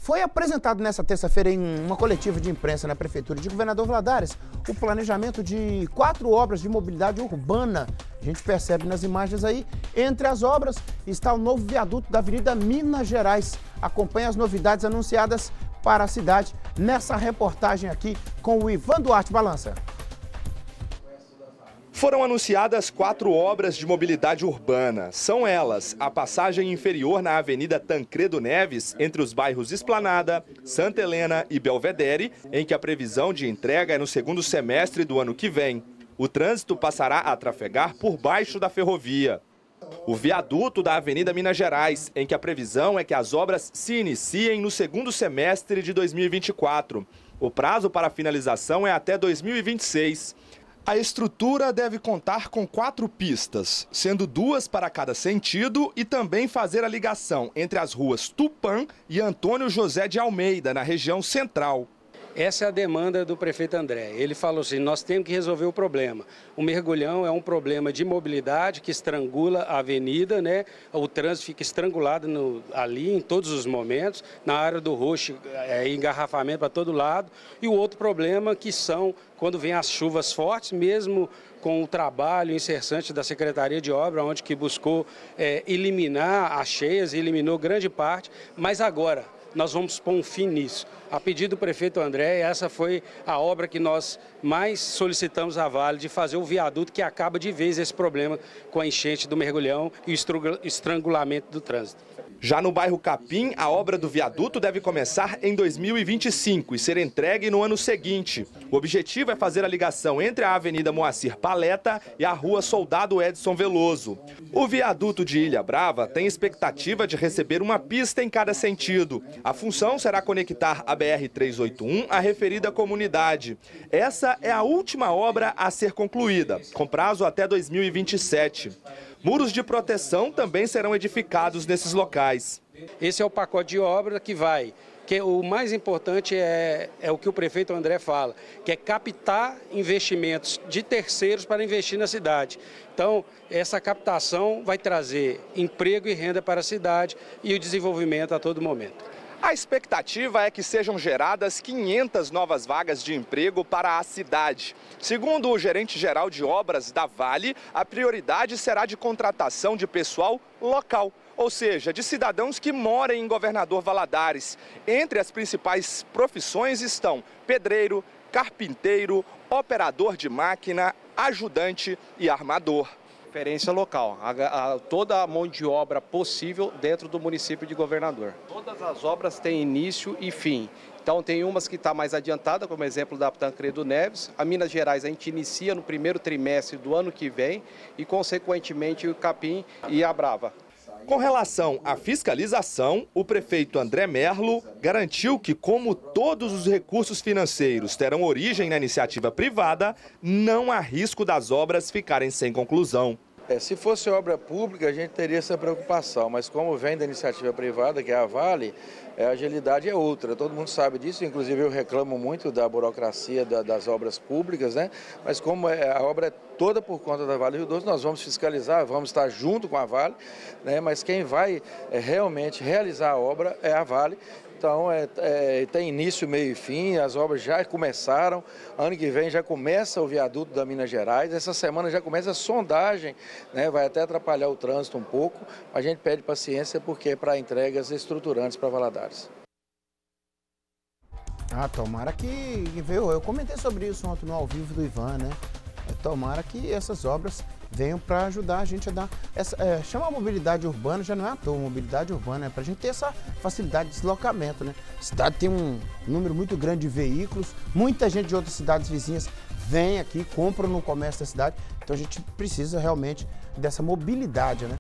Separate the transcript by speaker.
Speaker 1: Foi apresentado nesta terça-feira em uma coletiva de imprensa na Prefeitura de Governador Valadares o planejamento de 4 obras de mobilidade urbana. A gente percebe nas imagens aí, entre as obras está o novo viaduto da Avenida Minas Gerais. Acompanhe as novidades anunciadas para a cidade nessa reportagem aqui com o Ivan Duarte. Balança.
Speaker 2: Foram anunciadas 4 obras de mobilidade urbana. São elas a passagem inferior na Avenida Tancredo Neves, entre os bairros Esplanada, Santa Helena e Belvedere, em que a previsão de entrega é no segundo semestre do ano que vem. O trânsito passará a trafegar por baixo da ferrovia. O viaduto da Avenida Minas Gerais, em que a previsão é que as obras se iniciem no segundo semestre de 2024. O prazo para a finalização é até 2026. A estrutura deve contar com 4 pistas, sendo 2 para cada sentido e também fazer a ligação entre as ruas Tupã e Antônio José de Almeida, na região central.
Speaker 3: Essa é a demanda do prefeito André. Ele falou assim, nós temos que resolver o problema. O mergulhão é um problema de mobilidade que estrangula a avenida, né? O trânsito fica estrangulado ali em todos os momentos. Na área do Roxo, engarrafamento para todo lado. E o outro problema que são, quando vem as chuvas fortes, mesmo com o trabalho incessante da Secretaria de Obra, onde que buscou eliminar as cheias, eliminou grande parte, mas agora nós vamos pôr um fim nisso. A pedido do prefeito André, essa foi a obra que nós mais solicitamos à Vale, de fazer o viaduto que acaba de vez esse problema com a enchente do mergulhão e o estrangulamento do trânsito.
Speaker 2: Já no bairro Capim, a obra do viaduto deve começar em 2025 e ser entregue no ano seguinte. O objetivo é fazer a ligação entre a Avenida Moacir Paleta e a Rua Soldado Edson Veloso. O viaduto de Ilha Brava tem expectativa de receber uma pista em cada sentido. A função será conectar a BR-381 à referida comunidade. Essa é a última obra a ser concluída, com prazo até 2027. Muros de proteção também serão edificados nesses locais.
Speaker 3: Esse é o pacote de obra que vai, que o mais importante é o que o prefeito André fala, que é captar investimentos de terceiros para investir na cidade. Então, essa captação vai trazer emprego e renda para a cidade e o desenvolvimento a todo momento.
Speaker 2: A expectativa é que sejam geradas 500 novas vagas de emprego para a cidade. Segundo o gerente-geral de obras da Vale, a prioridade será de contratação de pessoal local, ou seja, de cidadãos que morem em Governador Valadares. Entre as principais profissões estão pedreiro, carpinteiro, operador de máquina, ajudante e armador.
Speaker 4: Referência local, toda a mão de obra possível dentro do município de Governador. Todas as obras têm início e fim. Então tem umas que está mais adiantada, como exemplo da Tancredo Neves. A Minas Gerais a gente inicia no primeiro trimestre do ano que vem e consequentemente o Capim e a Brava.
Speaker 2: Com relação à fiscalização, o prefeito André Merlo garantiu que, como todos os recursos financeiros terão origem na iniciativa privada, não há risco das obras ficarem sem conclusão.
Speaker 5: Se fosse obra pública, a gente teria essa preocupação, mas como vem da iniciativa privada, que é a Vale, a agilidade é outra. Todo mundo sabe disso, inclusive eu reclamo muito da burocracia das obras públicas, né? Mas como a obra é toda por conta da Vale Rio Doce, nós vamos fiscalizar, vamos estar junto com a Vale, né? Mas quem vai realmente realizar a obra é a Vale. Então, tem início, meio e fim, as obras já começaram, ano que vem já começa o viaduto da Minas Gerais, essa semana já começa a sondagem, né? Vai até atrapalhar o trânsito um pouco, a gente pede paciência porque é para entregas estruturantes para Valadares.
Speaker 1: Tomara que veio. Eu comentei sobre isso ontem no ao vivo do Ivan, né? Tomara que essas obras venham para ajudar a gente a dar chama a mobilidade urbana, já não é à toa, mobilidade urbana, é para a gente ter essa facilidade de deslocamento, né? A cidade tem um número muito grande de veículos, muita gente de outras cidades vizinhas vem aqui, compra no comércio da cidade, então a gente precisa realmente dessa mobilidade, né?